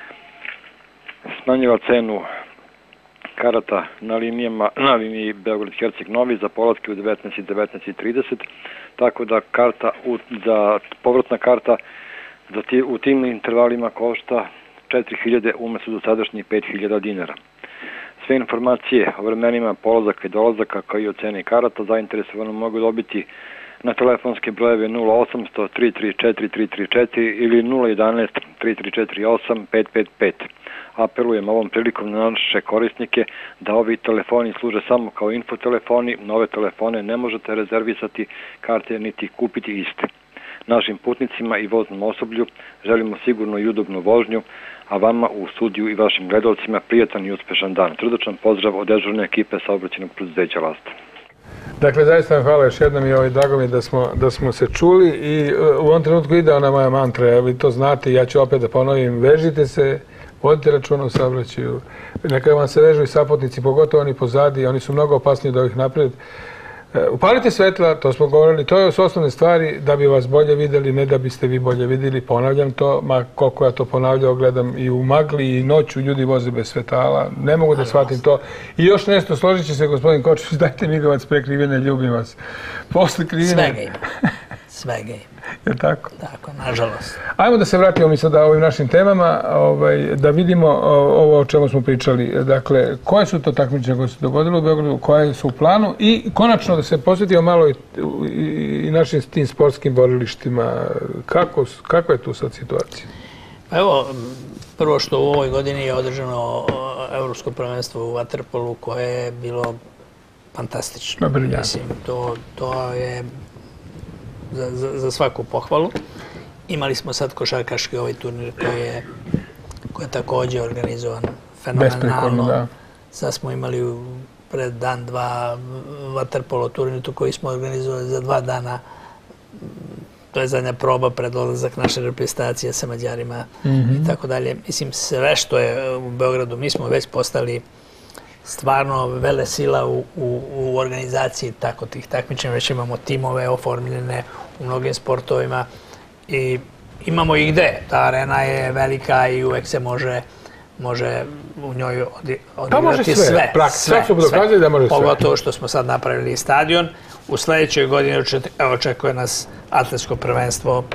Speaker 12: smanjila cenu karata na liniji Beograd-Herceg-Novi za polaske u 19 i 19:30, tako da povratna karta u tim intervalima košta 4.000 umesto dosadašnjih 5.000 dinara. Sve informacije o vremenima polazaka i dolazaka, kao i o ceni karata, zainteresovano mogu dobiti na telefonske brojeve 0800 334 334 ili 011 3348 555. Apelujem ovom prilikom na naše korisnike da ovi telefoni služe samo kao infotelefoni. Na ove telefone ne možete rezervisati karte niti kupiti iste. Našim putnicima i voznom osoblju želimo sigurno i udobnu vožnju, a vama u studiju i vašim gledalcima prijatan i uspešan dan. Srdačan pozdrav od dežurne ekipe saobraćajnog preduzeća Lasta.
Speaker 1: Dakle, zaista vam hvala još jednom i drago mi je da smo se čuli i u ovom trenutku ide ona moja mantra, vi to znate, ja ću opet da ponovim, vežite se, vodite računa u saobraćaju, neka vam se vežu i saputnici, pogotovo oni pozadi, oni su mnogo opasniji od ovih napred. Upalite svetla, to smo govorili, to su osnovne stvari da bi vas bolje videli, ne da biste vi bolje vidjeli. Ponavljam to, ma koliko ja to ponavljao, gledam i u magli i noću ljudi voze bez svetala. Ne mogu da shvatim to. I još nešto, složit će se gospodin Kočević, dajte Migovac pre krivine, ljubim vas. Posle krivine...
Speaker 2: Svega ima. Svega ima.
Speaker 1: Je tako?
Speaker 2: Tako, nažalost.
Speaker 1: Ajmo da se vratimo mi sada ovim našim temama, da vidimo ovo o čemu smo pričali. Dakle, koje su to takmičenja koje se dogodilo u Beogradu, koje su u planu i konačno da se posvetimo malo i našim tim sportskim borilištima. Kakva je tu sad situacija?
Speaker 2: Evo, prvo što u ovoj godini je održano Evropsko prvenstvo u vaterpolu koje je bilo fantastično. Mislim, to je za svaku pohvalu. Imali smo sad košarkaški ovaj turnir koji je također organizovan fenomenalno. Sad smo imali pred dan 2 vaterpolo turnir koji smo organizovali za 2 dana. To je zadnja proba pred odlazak naše reprezentacije sa Mađarima i tako dalje. Mislim, sve što je u Beogradu, mi smo već postali stvarno vele sila u organizaciji tako tih takmičenja. Već imamo timove oformljene u mnogim sportovima i imamo i gde. Ta arena je velika i uvek se može u njoj odigrati sve. Pogotovo što smo sad napravili stadion. U sljedećoj godini očekuje nas atletsko prvenstvo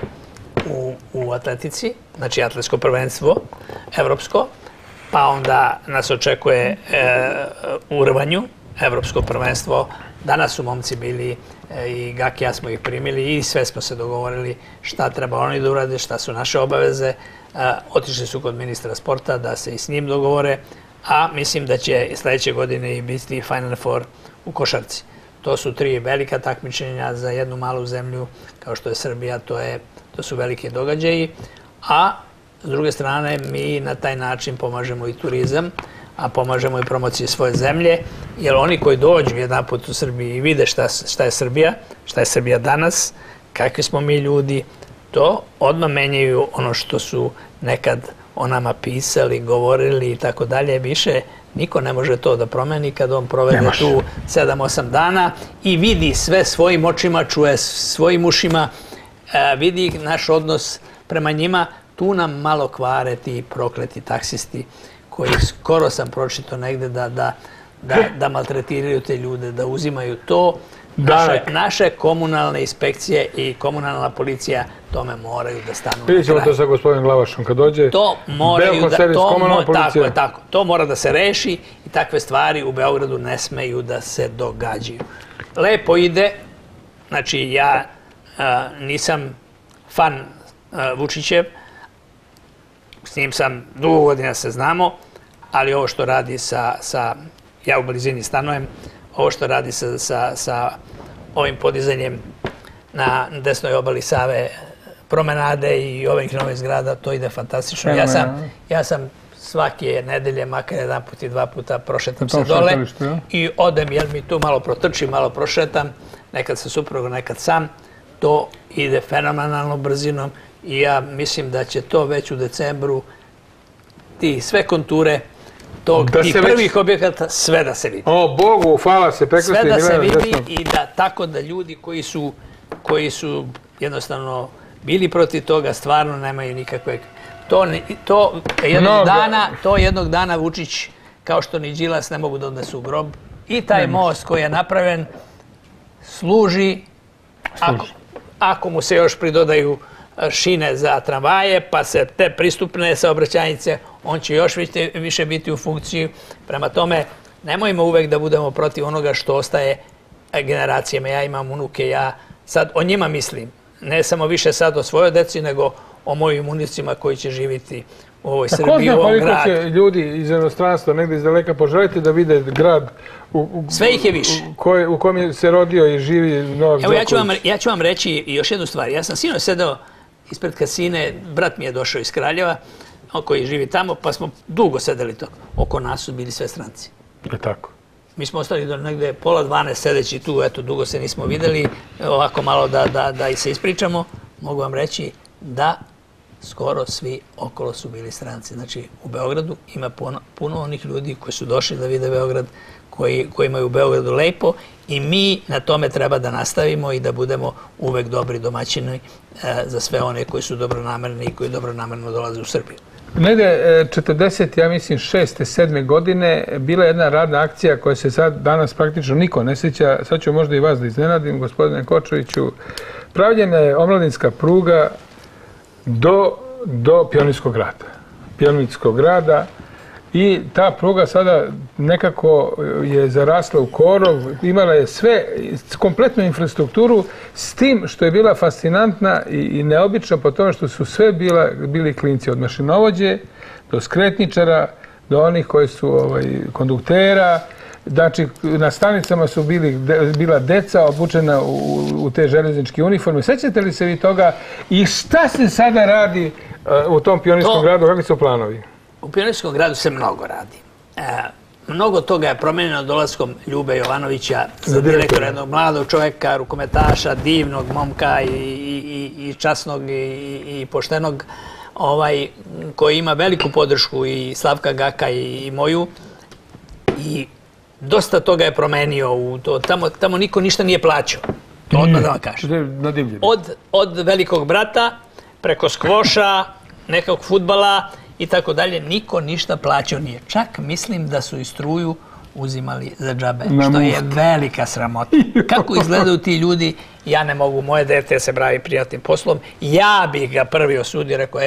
Speaker 2: u atletici, znači atletsko prvenstvo evropsko, pa onda nas očekuje u rvanju evropsko prvenstvo. Danas su momci bili i Gaki, ja smo ih primili i sve smo se dogovorili šta treba oni da urade, šta su naše obaveze. Otišli su kod ministra sporta da se i s njim dogovore, a mislim da će sljedeće godine i biti Final Four u košarci. To su 3 velika takmičenja za jednu malu zemlju kao što je Srbija, to su velike događaji, a s druge strane mi na taj način pomažemo i turizam, a pomažemo i promociji svoje zemlje, jer oni koji dođu jedan put u Srbiji i vide šta je Srbija danas, kakvi smo mi ljudi, to odmah menjaju ono što su nekad o nama pisali, govorili i tako dalje. Više niko ne može to da promeni kad on provede tu 7-8 dana i vidi sve svojim očima, čuje svojim ušima, vidi naš odnos prema njima. Tu nam malo kvare ti prokleti taksisti koji skoro sam pročitao negde da maltretiraju te ljude, da uzimaju to. Naše komunalne inspekcije i komunalna policija tome moraju da stanu na kraj.
Speaker 1: Vidjet ćemo to sa gospodinom Glavašom kad dođe.
Speaker 2: To mora da se reši i takve stvari u Beogradu ne smeju da se događaju. Lepo ide, znači ja nisam fan Vučićev, s njim sam dugo godina se znamo, ali ovo što radi ja u blizini stanujem, ovo što radi sa ovim podizanjem na desnoj obali Save promenade i ovih novih zgrada, to ide fantastično. Ja sam svake nedelje, makar 1 put i 2 puta prošetam se dole i odem, jer mi tu malo protrčim, malo prošetam, nekad sa suprugom, nekad sam. To ide fenomenalno brzinom i ja mislim da će to već u decembru sve konture tih prvih objekata sve da se vidi.
Speaker 1: O Bogu, hvala se, prekrasno.
Speaker 2: Sve da se vidi i da tako da ljudi koji su jednostavno bili protiv toga stvarno nemaju nikakve... To jednog dana Vučić, kao što ni Đilas, ne mogu da odnesu u grob. I taj most koji je napravljen služi, ako mu se još pridodaju šine za tramvaje, pa se te pristupne saobraćajnice, on će još više biti u funkciji. Prema tome, nemojmo uvek da budemo protiv onoga što ostaje generacijama. Ja imam unuke, ja sad o njima mislim. Ne samo više sad o svojoj deci, nego o mojim unicima koji će živjeti u ovoj Srbiji, u ovom gradu.
Speaker 1: Koliko će ljudi iz inostranstva, negdje iz daleka, poželiti da vide grad
Speaker 2: sve ih je više.
Speaker 1: U kojem se rodio i živi Novak Đoković?
Speaker 2: Evo, ja ću vam reći još jednu stvar. Ja sam sinoć sedeo ispred kasine, brat mi je došao iz Kraljeva, koji živi tamo, pa smo dugo sedeli to. Oko nas su bili sve stranci.
Speaker 1: Je tako.
Speaker 2: Mi smo ostali do negde 11:30 sedeći tu, eto, dugo se nismo videli, ovako malo da i se ispričamo. Mogu vam reći da skoro svi okolo su bili stranci. Znači, u Beogradu ima puno onih ljudi koji su došli da vide Beograd, koji imaju u Beogradu lepo i mi na tome treba da nastavimo i da budemo uvek dobri domaćini za sve one koji su dobronamerni i koji dobronamerno dolaze u Srbiju.
Speaker 1: Negde 40, ja mislim 6. 7. godine bila je jedna radna akcija koja se sad danas praktično niko ne sjeća. Sad ću možda i vas da iznenadim, gospodine Kočoviću. Pravljena je omladinska pruga do Pionirskog grada. I ta pruga sada nekako je zarasla u korov, imala je sve, kompletnu infrastrukturu, s tim što je bila fascinantna i neobična po tome što su sve bili klinci, od mašinovođe do skretničara, do onih koji su konduktera. Znači, na stanicama su bila deca obučena u te železničke uniforme. Sećate li se vi toga i šta se sada radi u tom Pionirskom gradu, kakvi su planovi?
Speaker 2: U Pionirskom gradu se mnogo radi. Mnogo toga je promenjeno dolaskom Ljube Jovanovića za direktora jednog mladog čovjeka, rukometaša, divnog momka i časnog i poštenog, koji ima veliku podršku i Slavka Gaka i moju. I dosta toga je promenio. Tamo niko ništa nije plaćao. To odmah da vam kažem. Od velikog brata, preko skvoša, nekog fudbala i tako dalje, niko ništa plaćao nije. Čak mislim da su i struju uzimali za džabe, što je velika sramota. Kako izgledaju ti ljudi, ja ne mogu, moje dete se bavi prijatnim poslom, ja bih ga prvi osudio, rekao,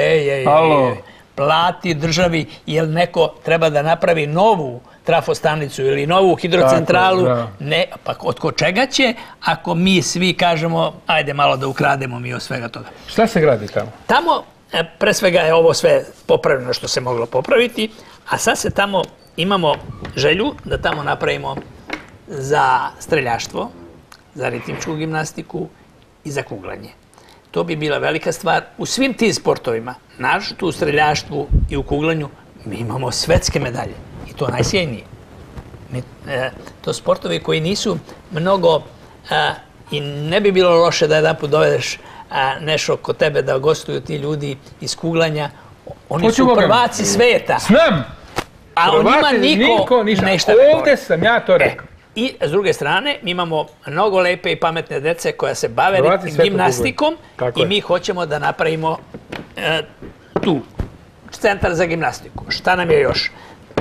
Speaker 2: plati državi, jer neko treba da napravi novu trafostanicu ili novu hidrocentralu, ne, pa od čega će, ako mi svi kažemo, ajde malo da ukrademo mi od svega toga.
Speaker 1: Šta se gradi tamo?
Speaker 2: Tamo, pre svega je ovo sve popravljeno što se moglo popraviti, a sad se tamo imamo želju da tamo napravimo za streljaštvo, za ritmičku gimnastiku i za kuglanje. To bi bila velika stvar. U svim tim sportovima, naročito u streljaštvu i u kuglanju, mi imamo svetske medalje. I to najsjajnije. To sportovi koji nisu mnogo i ne bi bilo loše da jedan put dovedeš nešto kod tebe da gostuju ti ljudi iz kuglanja. Oni su prvaci sveta.
Speaker 1: Znam!
Speaker 2: A o njima niko ništa ne govori.
Speaker 1: Ovdje sam ja to rekao.
Speaker 2: I s druge strane, mi imamo mnogo lepe i pametne dece koja se bave gimnastikom i mi hoćemo da napravimo tu centar za gimnastiku. Šta nam je još?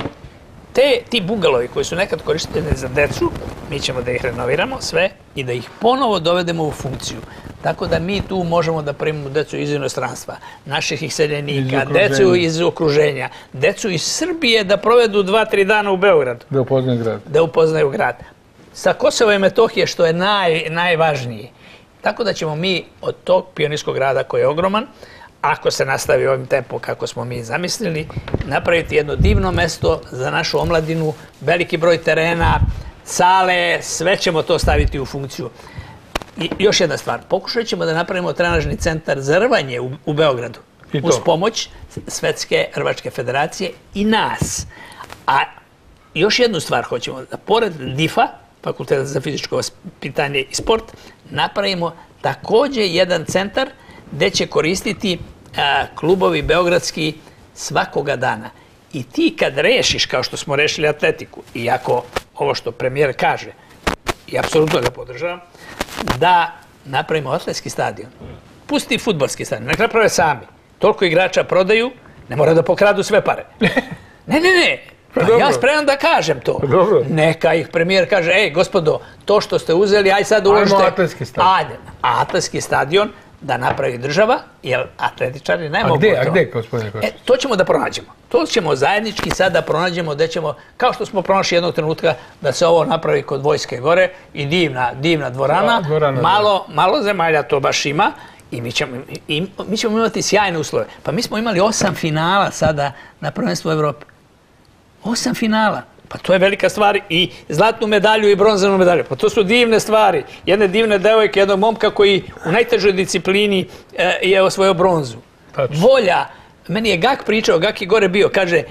Speaker 2: Ti bungalovi koji su nekad korišteni za decu, mi ćemo da ih renoviramo sve i da ih ponovo dovedemo u funkciju. Tako da mi tu možemo da primimo decu iz inostranstva, naših iseljenika, decu iz okruženja, decu iz Srbije da provedu 2-3 dana u Beogradu.
Speaker 1: Da upoznaju grad.
Speaker 2: Da upoznaju grad. Sa Kosova i Metohije, što je najvažnije. Tako da ćemo mi od tog Pionirskog grada, koji je ogroman, ako se nastavi ovim tempom kako smo mi zamislili, napraviti jedno divno mesto za našu omladinu, veliki broj terena, sale, sve ćemo to staviti u funkciju. I još jedna stvar, pokušat ćemo da napravimo trenažni centar za rvanje u Beogradu, uz pomoć Svetske rvačke federacije i nas. A još jednu stvar hoćemo, da pored DIF-a, Fakulteta za fizičko vaspitanje i sport, napravimo takođe jedan centar gde će koristiti klubovi beogradski svakoga dana. I ti kad rešiš, kao što smo rešili atletiku, iako ovo što premijer kaže, i apsolutno ga podržavam, da napravimo atletski stadion. Pusti fudbalski stadion, nek naprave sami. Toliko igrača prodaju, ne mora da pokradu sve pare. Ne. Ja spremam da kažem to. Neka ih premijer kaže, gospodo, to što ste uzeli, aj sad uložite.
Speaker 1: Ajmo atletski stadion.
Speaker 2: Ajde, atletski stadion da napravi država, jer atletičari ne mogu to.
Speaker 1: A gde, gospodine Kostić?
Speaker 2: To ćemo da pronađemo. To ćemo zajednički sad da pronađemo, gde ćemo, kao što smo pronašli jednog trenutka, da se ovo napravi kod Vojske gore i divna dvorana. Malo zemalja to baš ima i mi ćemo imati sjajne uslove. Pa mi smo imali 8 finala sada na prvenstvu Evrope. 8 finala. Pa to je velika stvar, i zlatnu medalju i bronzanu medalju. Pa to su divne stvari. Jedne divne devojke, jednog momka koji u najtežoj disciplini je osvojio bronzu. Volja. Meni je Gak pričao, Gak je gore bio, kaže,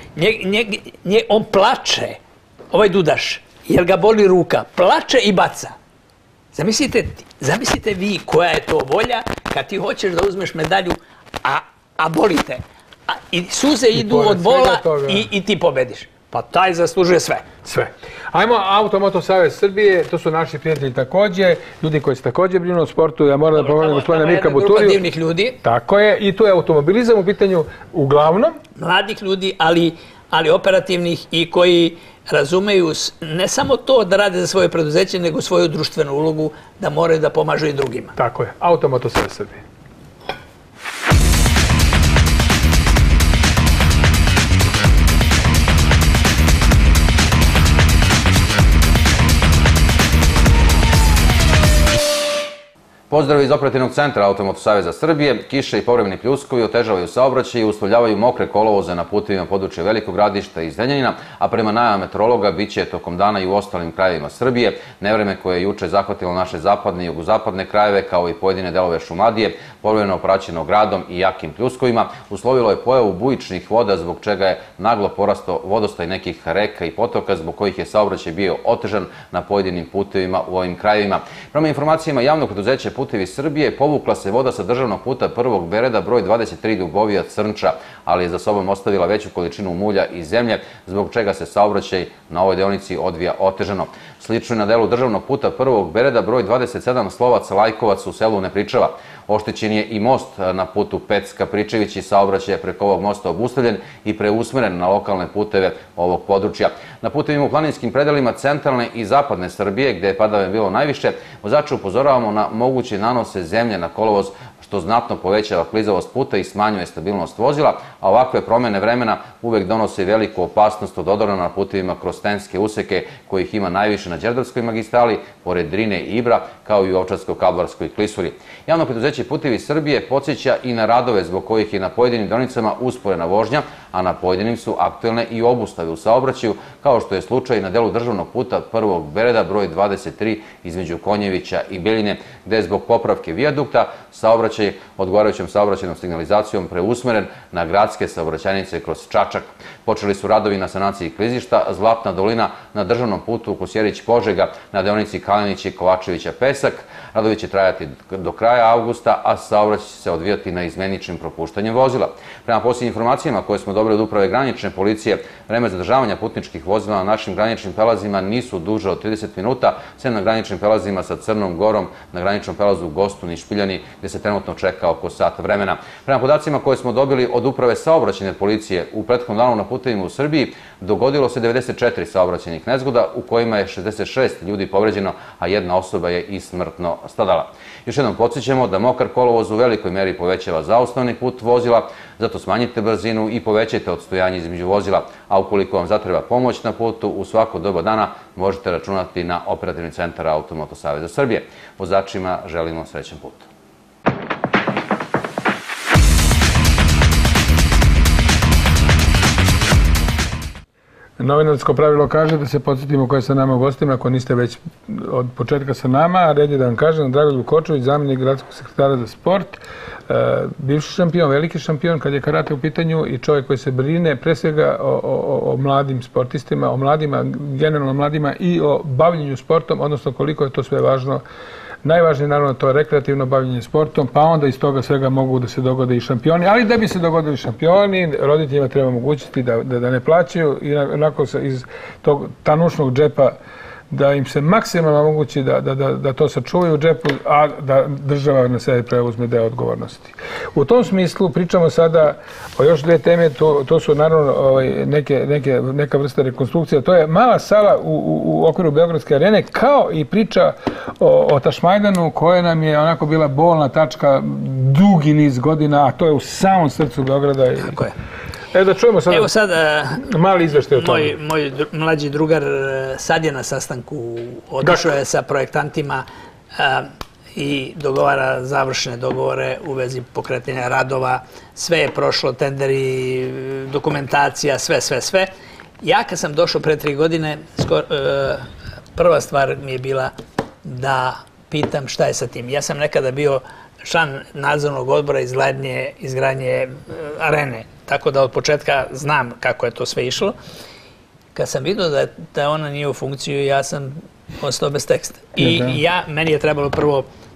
Speaker 2: on plače, ovaj dudaš, jer ga boli ruka, plače i baca. Zamislite vi koja je to volja kad ti hoćeš da uzmeš medalju, a boli te. I suze idu od bola i ti pobediš. Pa taj zaslužuje sve.
Speaker 1: Sve. Ajmo, Automoto Savez Srbije, to su naši prijatelji takođe, ljudi koji se takođe brinu o sportu, ja moram da pomenem gospodina Mirka Buturiju.
Speaker 2: Grupa divnih ljudi.
Speaker 1: Tako je, i tu je automobilizam u pitanju uglavnom.
Speaker 2: Mladih ljudi, ali operativnih i koji razumeju ne samo to da rade za svoje preduzeće, nego svoju društvenu ulogu, da moraju da pomažu i drugima.
Speaker 1: Tako je, Automoto Savez Srbije.
Speaker 13: Pozdrav iz operativnog centra Automoto Saveza Srbije. Kiše i povremeni pljuskovi otežavaju saobraćaj i uslovljavaju mokre kolovoze na putevima područja Velikog Gradišta i Zrenjanina, a prema najavama meteorologa biće tokom dana i u ostalim krajevima Srbije. Nevreme koje je juče zahvatilo naše zapadne i jugozapadne krajeve, kao i pojedine delove Šumadije, povremeno praćeno gradom i jakim pljuskovima, uslovilo je pojavu bujičnih voda, zbog čega je naglo porastao vodostaj nekih reka i potoka, zbog kojih je saobraćaj bio otežan na pojedinim putevima u ovim krajevima. Prema informacijama javnog preduzeća Putevi Srbije, povukla se voda sa državnog puta prvog Bereda broj 23 Dubovija Crnča, ali je za sobom ostavila veću količinu mulja i zemlje, zbog čega se saobraćaj na ovoj deonici odvija otežano. Slično je na delu državnog puta prvog Bereda broj 27 Slovac Lajkovac u selu Nepričava. Oštećen je i most na putu Pecka-Pričević i saobraćaj je preko ovog mosta obustavljen i preusmeren na lokalne puteve ovog područja. Na putevima u planinskim predelima centralne i zapadne Srbije, gde je padavine bilo najviše, vozače upozoravamo na moguće nanose zemlje na kolovoz, što znatno povećava klizavost puta i smanjuje stabilnost vozila, a ovakve promene vremena uvek donose veliku opasnost od odora na putevima kroz stenske useke, kojih ima najviše na Đerdapskoj magistrali, pored Drine i Ibra, kao i u Ovčarsko-Kablarskoj klisuri. Javno preduzeće Putevi Srbije podsjeća i na radove zbog kojih je na pojedinim deonicama usporena vožnja, a na pojedinim su aktuelne i obustave u saobraćaju, kao što je slučaj na delu državnog puta prvog Bereda broj 23 između Konjevića i Beljine, gde je zbog popravke vijadukta saobraćaj odgovarajućom saobraćajnom signalizacijom preusmeren na gradske saobraćajnice kroz Čačak. Počeli su radovi na sanaciji klizišta Zlatna dolina na državnom putu Kosjerić-Požega na deonici Kalinić i Kovačevića-Pesak. Radovi će trajati do kraja avgusta, a saobraćaj će se odvijati na izmeničnim propuštanjem vozila. Prema posljednjim informacijama koje smo dobili od Uprave granične policije, vreme zadržavanja putničkih vozila na našim graničnim prelazima nisu duže od 30 minuta, sem na graničnim prelazima sa Crnom Gorom, na graničnom prelazu Gostun i Špiljani, gde se trenutno čeka oko sat vremena. Prema podacima koje smo dobili od Uprave saobraćajne policije, u prethodnom danu na putevima u Srbiji dogodilo se 94 saobraćajnih nezgoda, u kojima je 66 ljudi povređeno, a jedna osoba je i smrtno stradala. Još jednom podsjećamo da mokar kolovoz u velikoj meri povećava zaustavni put vozila, zato smanjite brzinu i povećajte odstojanje između vozila, a ukoliko vam zatreba pomoć na putu, u svako doba dana možete računati na operativni centar Automoto Saveza Srbije. Vozačima želimo srećan put.
Speaker 1: Novinarsko pravilo kaže da se podsjetimo koje sa nama gostima, ako niste već od početka sa nama, a red je da vam kažem, Dragoljub Kočović, zamjenik gradskog sekretara za sport, bivši šampion, veliki šampion kad je karate u pitanju i čovjek koji se brine pre svega o mladim sportistima, o mladima, generalno mladima i o bavljenju sportom, odnosno koliko je to sve važno. Najvažnije naravno to je rekreativno bavljenje sportom, pa onda iz toga svega mogu da se dogode i šampioni, ali da bi se dogodili šampioni, roditeljima treba omogućiti da ne plaćaju i onako iz tog tanušnog džepa da im se maksimalno omogući da to sačuvaju u džepu, a da država na sebe preuzme deo odgovornosti. U tom smislu pričamo sada o još dve teme, to su naravno neka vrsta rekonstrukcija. To je mala sala u okviru Beogradske arene, kao i priča o Tašmajdanu, koja nam je onako bila bolna tačka dugi niz godina, a to je u samom srcu Beograda.
Speaker 2: Tako je.
Speaker 1: Evo da čujemo sad mali izveštaj o tome.
Speaker 2: Moj mlađi drugar sad je na sastanku, otišao je sa projektantima i dogovara završene dogovore u vezi pokretanja radova. Sve je prošlo, tenderi, dokumentacija, sve. Ja kad sam došao pre 3 godine, prva stvar mi je bila da pitam šta je sa tim. Ja sam nekada bio član nadzornog odbora izgradnje arene, tako da od početka znam kako je to sve išlo. Kad sam vidio da ona nije u funkciju, ja sam ostao bez teksta. I meni je trebalo prvo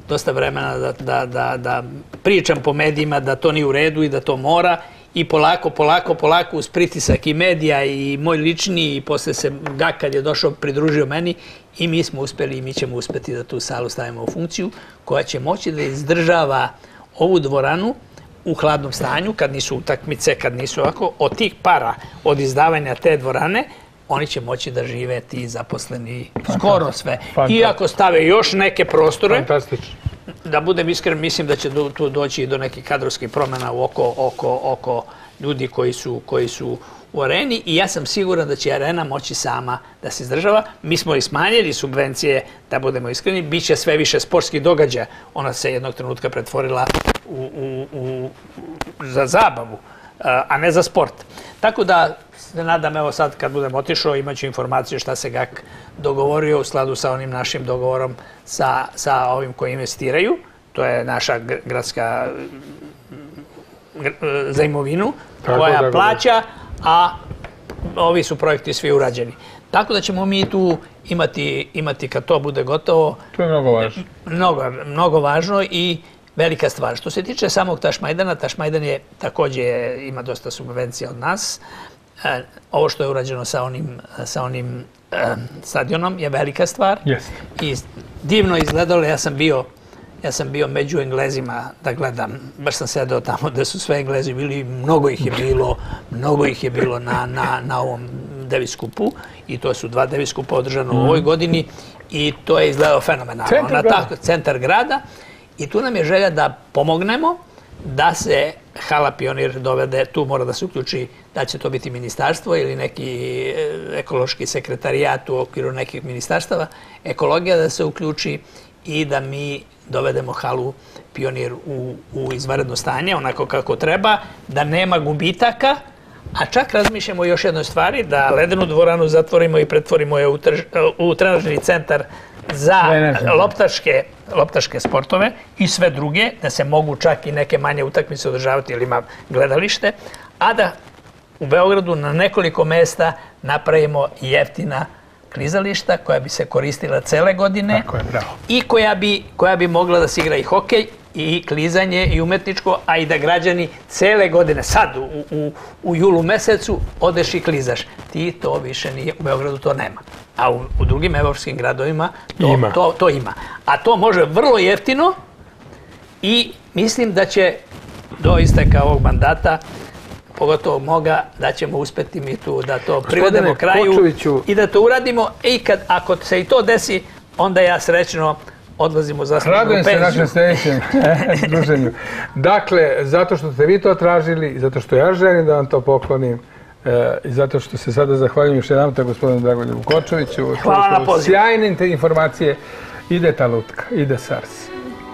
Speaker 2: dosta vremena da pričam po medijima da to nije u redu i da to mora. I polako uz pritisak i medija i moj lični i posle se Gak kad je došao pridružio meni i mi smo uspeli i mi ćemo uspeti da tu salu stavimo u funkciju koja će moći da izdržava ovu dvoranu u hladnom stanju, kad nisu utakmice, kad nisu ovako, od tih para, od izdavanja te dvorane, oni će moći da žive ti zaposleni skoro sve. I ako stave još neke prostore, da budem iskren, mislim da će tu doći i do nekih kadrovskih promjena oko ljudi koji su u areni i ja sam siguran da će arena moći sama da se izdržava. Mi smo i smanjili subvencije, da budemo iskreni, bit će sve više sportskih događaja. Ona se jednog trenutka pretvorila za zabavu, a ne za sport. Tako da se nadam, evo sad kad budem otišao, imaću informaciju šta se Gak dogovorio u skladu sa onim našim dogovorom sa ovim koji investiraju. To je naša gradska za imovinu koja plaća, a ovi su projekti svi urađeni. Tako da ćemo mi tu imati kad to bude gotovo.
Speaker 1: To je mnogo važno.
Speaker 2: Mnogo važno i velika stvar. Što se tiče samog Tašmajdana, Tašmajdan je također ima dosta subvencija od nas. Ovo što je urađeno sa onim stadionom je velika stvar. I divno izgledalo, ja sam bio među Englezima da gledam. Baš sam sedeo tamo da su sve Englezi bili, mnogo ih je bilo na ovom Davis Cupu i to su 2 Davis Cupa održano u ovoj godini i to je izgledalo fenomenalno. Centar grada. I tu nam je želja da pomognemo da se hala Pionir dovede, tu mora da se uključi, da će to biti ministarstvo ili neki ekološki sekretarijat u okviru nekih ministarstava, ekologija da se uključi i da mi dovedemo halu Pionir u izvanredno stanje, onako kako treba, da nema gubitaka, a čak razmišljamo o još jednoj stvari, da ledenu dvoranu zatvorimo i pretvorimo je u trenažni centar za loptaške sportove i sve druge, da se mogu čak i neke manje utakmice održavati jer ima gledalište, a da u Beogradu na nekoliko mesta napravimo jeftina klizališta koja bi se koristila cele godine i koja bi mogla da se igra i hokej i klizanje i umetničko, a i da građani cele godine, sad u julu mesecu odeš i klizaš. Ti to više nije, u Beogradu to nema. A u drugim evropskim gradovima to ima. A to može vrlo jeftino i mislim da će do isteka ovog mandata, pogotovo moga, da ćemo uspeti mi tu da to privedemo kraju i da to uradimo. I ako se i to desi, onda ja srećno odlazim u zasluženu penziju.
Speaker 1: Radujem se našem sljedećem druženju. Dakle, zato što ste vi to tražili, zato što ja želim da vam to poklonim i zato što se sada zahvaljujem još jedan puta gospodinu Dragoljubu Kočoviću.
Speaker 2: Hvala na pozivu.
Speaker 1: Sjajne te informacije. Ide ta lutka, ide SARS.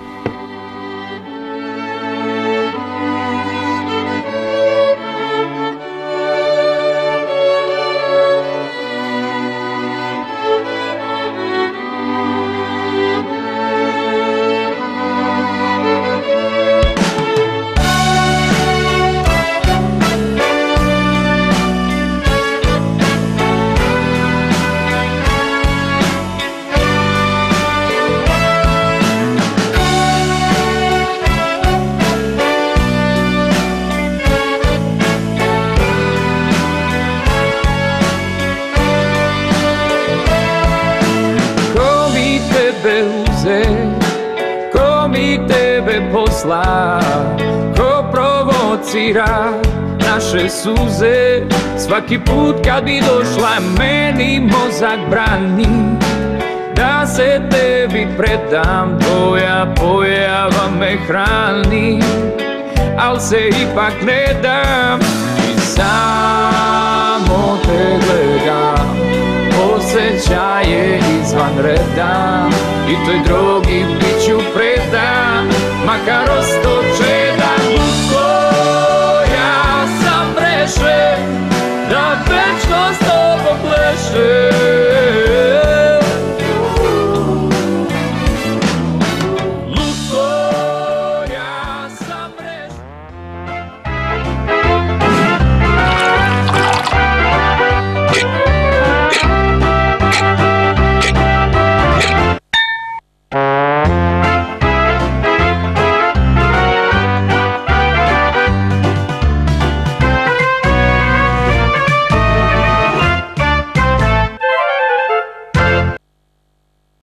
Speaker 14: Ko provocira naše suze, svaki put kad bi došla meni mozak brani da se tebi predam, tvoja pojava me hrani, al se ipak ne dam i samo te gledam, osjećaje izvan reda i toj drogi bit ću predan, makar ostoče